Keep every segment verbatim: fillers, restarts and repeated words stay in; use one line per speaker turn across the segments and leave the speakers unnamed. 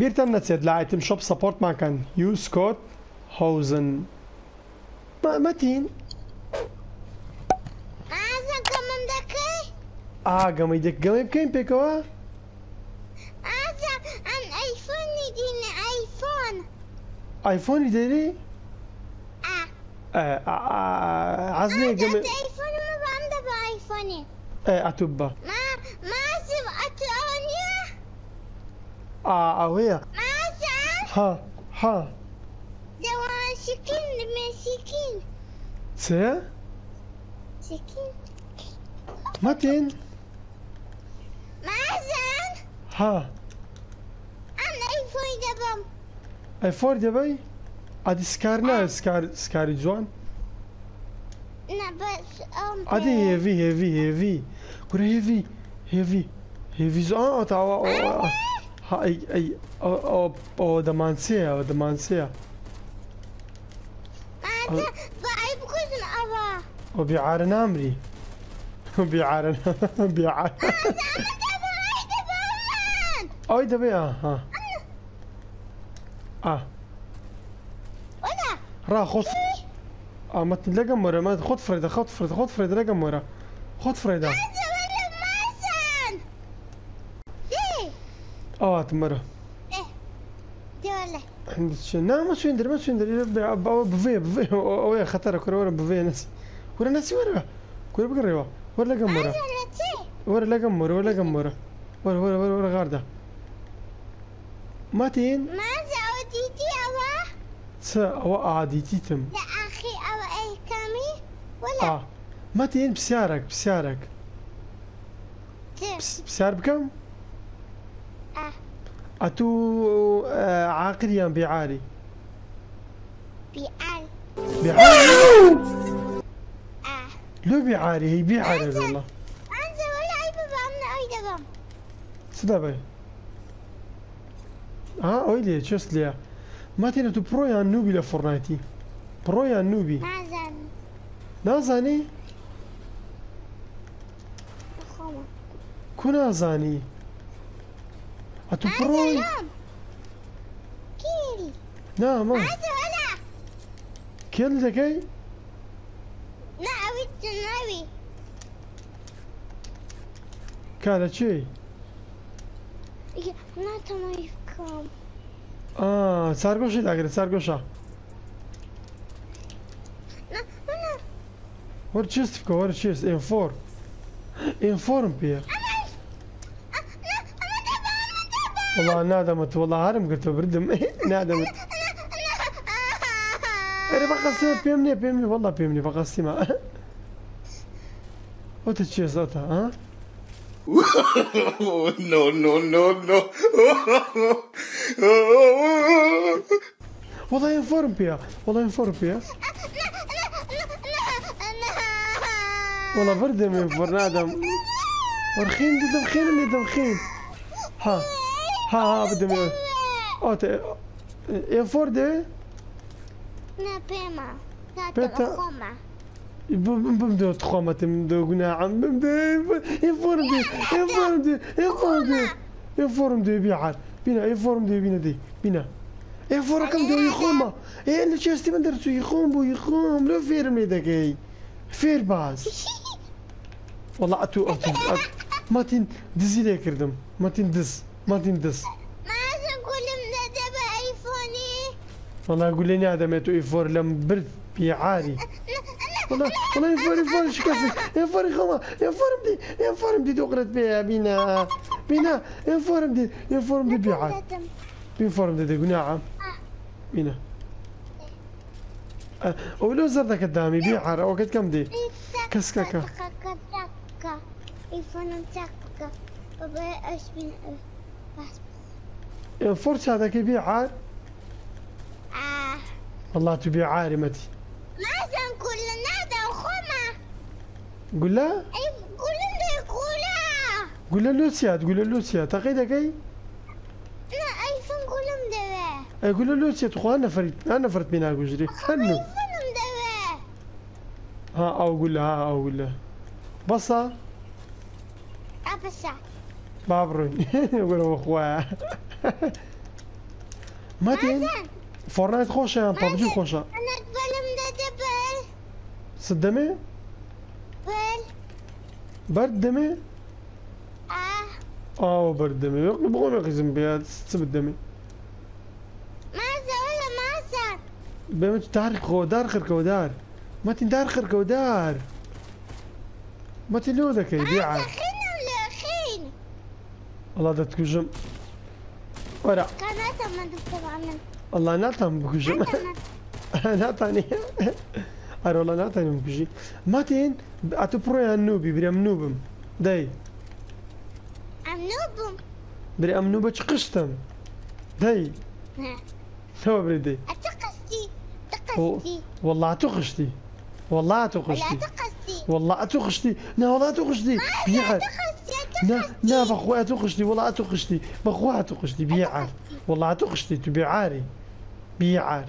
بيرتن نتسيد لا ايتم شوب سبورت ما كان يو سكوت هوزن ما متين
هذا كمان دكي
اه قام يدك قام بكين بيكوا
هذا عن ايفون يديني ايفون
ايفون يديري
اه
اه اه اه عزني
هذا
قام
ايفون ما بعمل بايفوني
اه اتوبا
ما ما سب اتونيا
اه اه هي
ما سب
ها ها
دوان سكين مسكين
سي
سكين
متين
مازن
ها
عن ايفون دبم
ايفون دبي ادي سكارنا سكار سكاري جوان
لا بس ام
ادي هيفي هيفي هيفي كره هيفي هيفي هيفي زو اه تا ها اي اي او او او دمانسيا او دمانسيا
هذا بعيب كل ابا
وبيعار نامري وبيعار بيعار اي دبي اه ها اه
ولا
را خذ اه ما تلاقي مرة ما خذ فريدة خذ فريدة خذ فريدة لاقي مرة خذ فريدة
هذا ولا مازن دي
اه تمرة
ايه دي ولا
عندك شيء لا ما شو يندر ما شو يندر بفي بفي ويا خطر كورة ورا بفي ناسي ورا ناسي ورا كورة بقريبا ورا لاقي مرة
هذا نتي
ورا لاقي مرة ورا لاقي مرة ورا ورا ورا ورا غاردة ماتين
ماذا أوديتي أبا
سا او عادي تيتم
لا أخي أبا أي كامي ولا
اه ماتين بسعرك بسعرك
تم
بس- بسعر بكم؟
اه
اتو آه عاقل يا بيعاري
بيعال
بيعاري
اه
لو بيعاري هي بيعاري والله
أنزل ولا أي بابا أمنا أي دبم
صدق ها اويلي تشوست ليا ما تينا تو برو يا نوبي لفورنايتي برو يا نوبي
مازن
نازاني
أخوما
كنا زاني اتو برو
مازن لوم كيري
نا ما
مازن ولا
كيل دكاي
لا أود النبي
كانت شيء
لا تمايفكم
اه سارقوشي داغري سارقوشا
لا أنا
ور تشيستفكو ور تشيست ان فور ان فورم بير والله نادمت والله هرم قلت بردم نادمت انا بقسم بيمني بيمني والله بيمني بقسمها وتتشيز اوتا ها
no, no, no, no.
والله انفورم بيها والله انفورم بيها والله بردم انفور نادم ورخين دي دمخين اللي دمخين ها ها ها بدم اوتا انفور دي
نا بيما لا
بيتا.
تماخوما
بمدو تخومة بمدو قناعة بمدو انفورم دي انفورم دي انفورم دي انفورم دي بيعال بينا انفورم دي بينا دي بينا انفورم كم دو يخومة ايه اللي شاستي من درسو يخوم بو يخوم لو فيرم لدكي فير باز والله اتو اتو أتو. ما تين دزي لي كردم ما تين دز ما تين دز
مازن كل من دب ايفوني
والله اقول لي هذا ماتو انفور لم برد بيعالي والله والله انفور انفور شكاسك انفور يخومة انفورم دي انفورم دي دقرت بيها بينا بينا انفورم دي انفورم دي بيعال انفورم دي دي قناعة بينا أه، ولو زردك قدامي بيعار وقت كم دي كسككة
كسككة ايفون تككة بابا ايش بين بس
انفورش هذاك بيعار
اه
والله تبي عاري متي
مازن كلنا ده خما
قول لا
اي كلنا يقولا
قول له لوسيا تقول له لوسيا تقيدك اي
لا ايفون كلهم ده
اي قول له لوسيا تخو انا فريد انا فرد بينا قجري هنو
ايفون ده
ها او قول لها ها او قول لها بصا
ابسا
بابروني يقول هو اخويا ماتين فورنايت خوشة بابجي خوشة
أنا أتبلم دبل
صدمي
بل
برد دمي
آه
اه برد دمي بقوم يقزم بيها تسب دمي
ماذا ولا ماذا
بمت دار خو دار خرك ودار ماتين دار خرك ودار ماتين لو ذاك
ماذا
يبيع
خينا ولا خين
الله ده تكجم ورا
كانت ما دكتور عمل
الله ناتم بكجم ناتاني أنا والله ناتاني بكجي ماتين أتو برو نوبي بري أمنوبم داي
أمنوبم
بري أمنوبة قشتم داي تو بري داي
أتقصدي
و-
تقصدي
والله أتقشتي والله
ولا
أتقشتي
تقصدي
والله أتقشتي لا والله أتقشتي بيعر
تقصدي
لا لا بخوي أتقشتي والله أتقشتي بخوي أتقشتي بيعر والله أتقشتي تبيعاري بيعر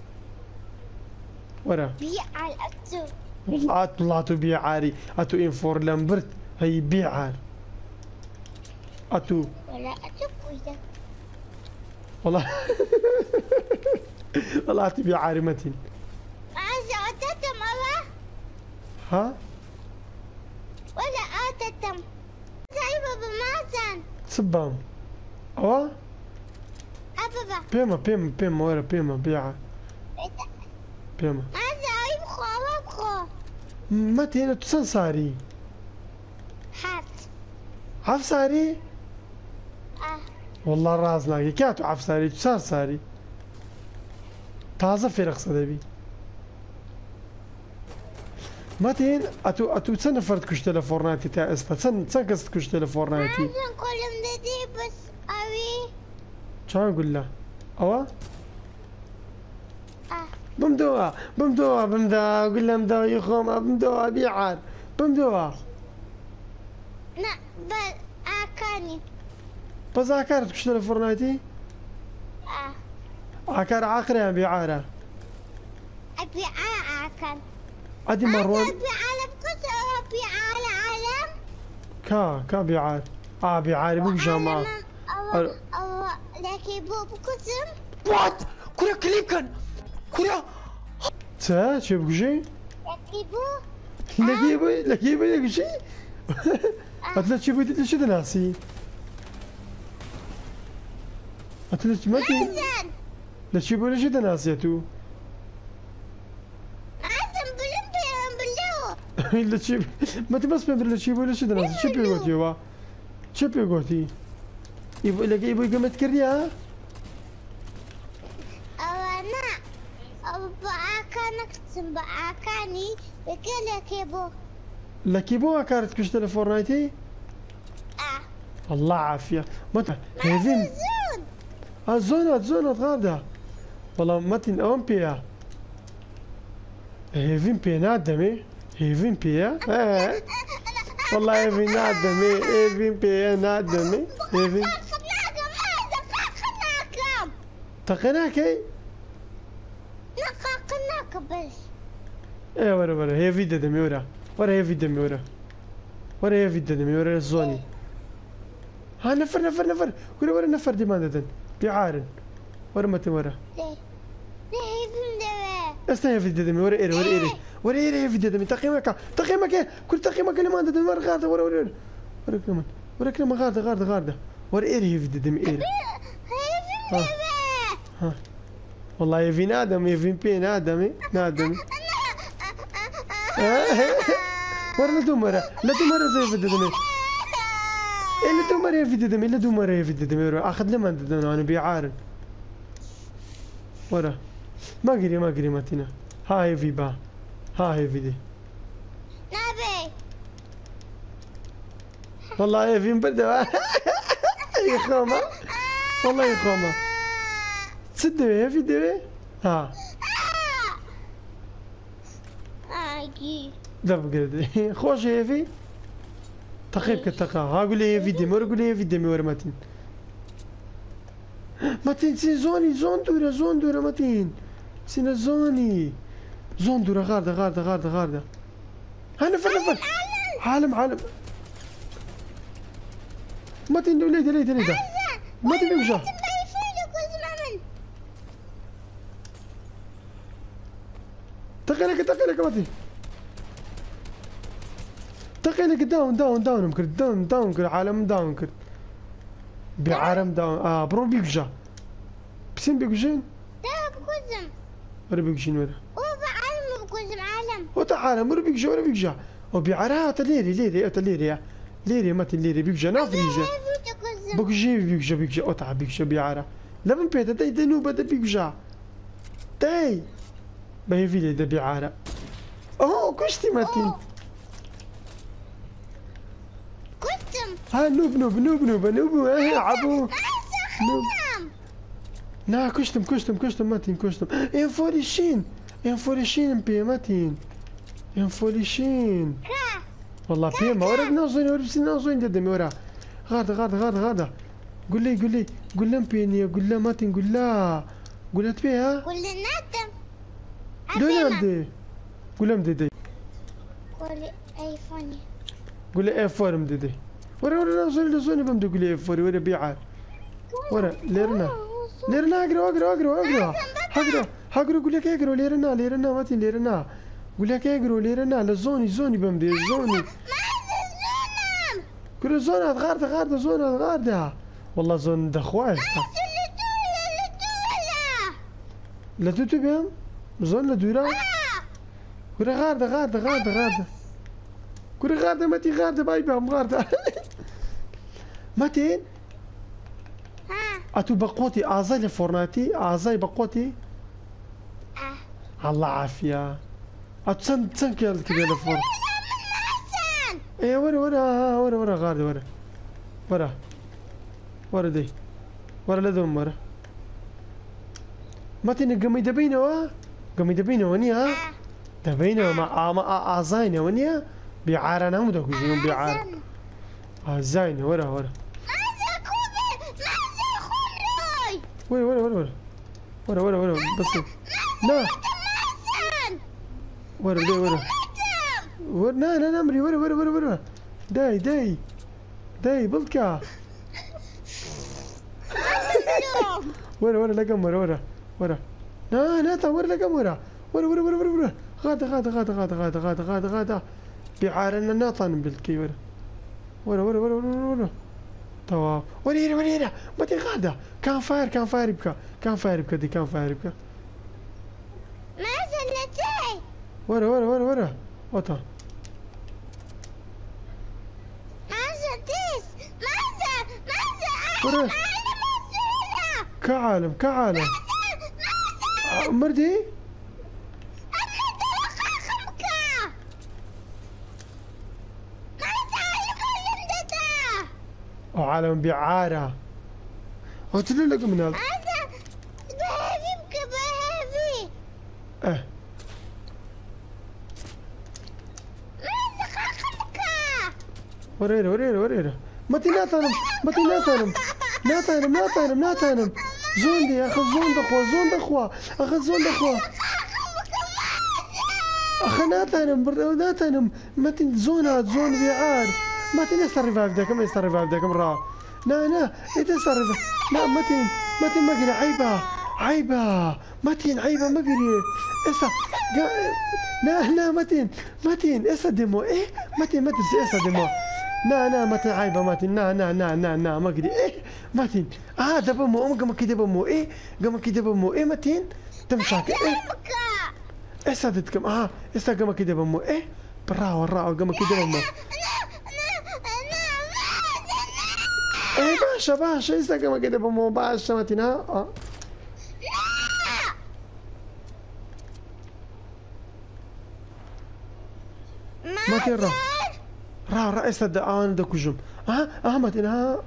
ورا
بيع الأسو
والله أطلع تبيعاري أتو إنفور لامبرت هي بيعار أتو
ولا أتقوي
والله والله تبيعاري متين
ماذا أتتم أبا
ها
ولا أتتم زي بابا ماذا
سبام أوا
أبابا
بيما بيما بيما ورا بيما بيعار بيما
ماذا يبخو أبخو
متين تسن صاري
حات
عف صاري
آه
والله راس ناقي كاتو عف صاري تسان صاري تازة فرق صدبي متين أتو أتو تسن فرد كش تلفورناتي تا استا تسن تسن قصد كش تلفورناتي
ماذا كل مددي بس أبي
شو نقول له أوا
آه
بمدوها بمدوها بمدوها قول له مدوها يخوم بمدوها بيعار بمدوها
لا بل أكاني
بس عكارت كش تلفورناتي
آه
عكار عاقرة بيعارة
أبي أكان
أدي
ماذا
مروان
أبي على بكسر أبي على علم
كا كا بيعار آه بيعاري مو بجامعة
أو أو لكن بو بكسر
وات كورا كليكن كورا
تا شو بقجي
لكن بو
لقيبي لقيبي لقجي أتلا تشوفي تتلي شو دناسي أتلا ما تي
ماذا
لا تشوفي ولا شو دناسي تو
ماذا بلم بلم بلو
لا تشوفي ما تبص بين لا تشوفي ولا شو دناسي شو بيقولي وا شو بيقولي يبغى لقيبي يقوم تكريها
أنا أو بأكانك تسم بأكاني بكل كيبو
لكيبو كارت كش تلفورنايتي
آه
الله عافية متى
ماذا
هيفين
زون
الزونات زونات غادا والله متن أوم بيا هيفين بيا نادمي هيفين بيا آه. والله هيفين نادمي هيفين بيا نادمي هيفين
خناقة ماذا خناقة
تقناكي
نقا خناقة بس
ايه ورا ورا هي فيدا دمي ورا ورا هي فيدا دمي ورا ورا هي فيدا دمي ورا الزوني ها نفر نفر نفر ورا ورا نفر دي ما ددن بيعارن ورا متن ورا
ليه ليه فين ده
استنى هي فيدا دمي ورا ايري ورا ايري ورا ايري هي فيدا دمي تقييمك تقييمك كل تقييمك اللي ما ددن ورا غارده ورا ورا ورا كمان ورا كمان غارده غارده غارده ورا ايري هي فيدا دمي ايري
هي فين
ها.
ده
ها والله يا في نادم يا في بي نادمي نادمي ورا لا دومرة لا دومرة زي في دمي إيه لا دومرة يا في دمي لا دومرة يا في دمي ورا أخذ لما ددنا أنا بيعارن ورا ما قري ما قري ماتينا هاي في با هاي في دي
نبي
والله يا في مبردة يا خومة والله يا خومة تصدق يا في دمي ها
أجي
دب قردي خوش يا في تقيب كتقا ها قول لي يا في دمي ورا قول لي يا في دمي ورا ماتين ماتين سي زوني زون دورة زون دورة ماتين سينا زوني زون دورة غاردة غاردة غاردة غاردة ها نفر نفر عالم عالم ماتين ليدا ليدا ليدا ماتين بيمشى تقيلك تقيلك ماتي تقيلك داون داون داون كرت داون داون كرت عالم داون كرت بعالم داون اه برو بيكجا بسين بيكجين
ده بكوزم
ولا بيكجين ولا
وبعلم بكوزم عالم
وتعالى مر بيكجا ولا بيكجا وبيعرها تليري ليري تليري ليري ماتي ليري بيكجا نافريجا بيكجي بيكجا بيكجا اوتا بيكجا بيعرها لبن بيتا داي دنو بدا بيكجا داي باهي فيلي دا بيعرها اوه كشتي ماتين
كوزم
ها نوب نوب نوب نوب نوب اه عبو نوب
خدم
نا كشتم كشتم كشتم ماتين كشتم ان فوريشين ان فوريشين بي ماتين ان فوريشين
كا
والله بي ما ورا نوزين ورا بسين نوزين ددمي ورا غادا غادا غادا غادا قول لي قول لي قول لهم بيني قول لها ماتين قول لها قول لها تبيها
كل نادم
قول لهم دي قول لهم دي دي
كل ايفوني
قول لها اف ارم دي دي ورا ورا نوزين نوزين بمدو قول لي اف ورا ورا بيعار ورا ليرنا ليرنا اقرا اقرا اقرا اقرا اقرا اقرا قول لك اقرا ليرنا ليرنا ماتين ليرنا قول لك اقرا ليرنا لزوني زوني بمدي زوني كل زونة غاردة غاردة زونة غاردة والله زون دخواش لا توتو بيهم زون لا دورا كل غاردة غاردة غاردة غاردة كل غاردة ماتي غاردة باي بهم غاردة ماتين
ها
اتو بقوتي اعزاي لفورناتي اعزاي بقوتي
اه
الله عافية اتو سن سن كيال كده لفور ايه ورا ورا ورا ورا غاردة ورا ورا ورا دي ورا لذوم ورا ماتين قمي دبينا وا قمي دبينا ونيا دبينا مع مع اعزاينا ونيا بيعارنا مو داكو جيهم بيعار اعزاينا ورا ورا
ماذا كوبي ماذا خمري
ورا ورا ورا ورا ورا ورا ورا بس لا
مازن
ورا دي ورا ورا لا لا نمري ورا ورا ورا ورا داي داي داي بلكا ورا ورا لقم ورا ورا ورا لا لا تا ورا لقم ورا ورا ورا ورا ورا ورا غادا غادا غادا غادا غادا غادا غادا غادا بيعارنا ناطن بالكي ورا ورا ورا ورا ورا ورا توا ورا هنا ورا هنا ما غادا كان فاير كان فاير بكا كان فاير بكا دي كان فاير بكا
ماذا نتاي
ورا ورا ورا ورا وطا
ماذا ديس ماذا ماذا
ورا
أنا مسؤولة
كعالم كعالم
ماذا
مردي
أنا توقعك ماذا يقول دتا
وعالم بيعارة قلت له لك من هذا
ماذا بهافيك بهافي
اه
ماذا خاخمك
ورينا ورينا ورينا ما تي ناتانم ما تي ناتانم ناتانم ناتانم ناتانم زون دي اخذ زون دخوا زون دخوا اخذ زون دخوا اخ ناتانم بر ناتانم ما تي زون زون بيعار ما تي نستر ريفايف ده كم يستر ريفايف ده كم را لا لا ايه صار لا ما تي ما تي ما قري عيبه عيبه ما تي عيبه ما قري اسا لا لا ما تي ما تي اسا ديمو ايه ما تي ما تي اسا ديمو نا نا ما تي عيبه ما تي نا نا نا نا نا ما قري ايه ما تي اه دبا مو ام قام كده بمو ايه قام كده بمو ايه ما تي تمشاك ايه اسا دتكم اه اسا قام كده بمو ايه براو راو قام كده بمو ايه باشا باشا اسا قام كده بمو باشا ما تي اه ما تي را را را اسا دا انا دا كجم اه اه ما تي ها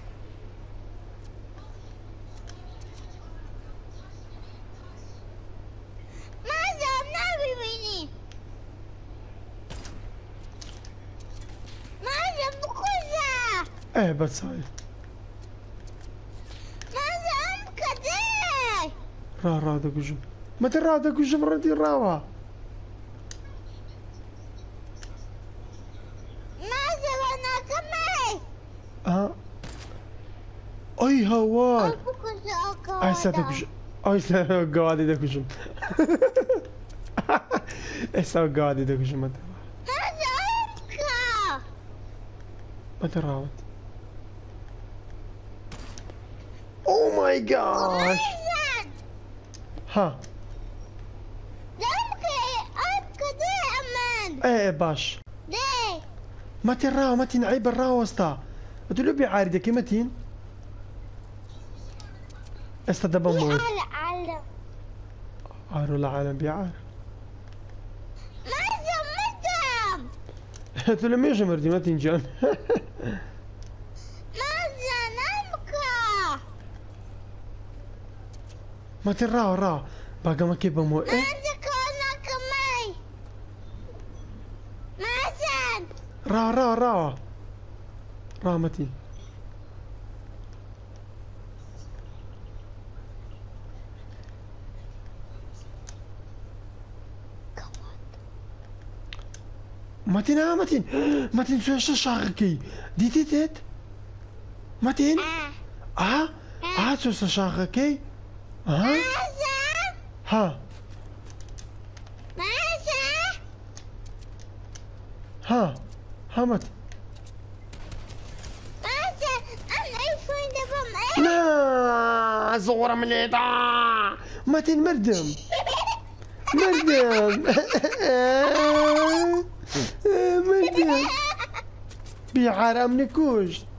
ايه بس هاي
ماذا أمك دي
را را دا كجم ما تي را دا كجم ردي راوا
ماذا وانا كمي
اه اي هوار
أبوك
اي سا دا كجم اي سا قوادي دا كجم اسا قاعد يدك شو ما ترى
هذا أمك.
ما تراوت. او ماي جاش.
مازن
ها
أمك أمك دائما.
ايه باش
ليه؟
ما تراو ما تنعيب الراو استا تقول له بيعاردك متين استا دبا موت
على على
عارو العالم بيعار
مازن مدام.
قلت له ميجي مردي ما تنجان
مازن أمك.
ما تراو راو باقا ما كيبا مو ايه
مازن كونك مي. مازن
راو راو راو راو متين متين ها متين متين شو شو شاغكي دي تي تيت متين
آه.
اه اه شو شو شاغكي اه
مازن
ها
مازن
ها ها مت
مازن أنا أيفون دبا مي.
لا صورة من الإيطاع متين مردم مردم مردم بيعار أمنكوش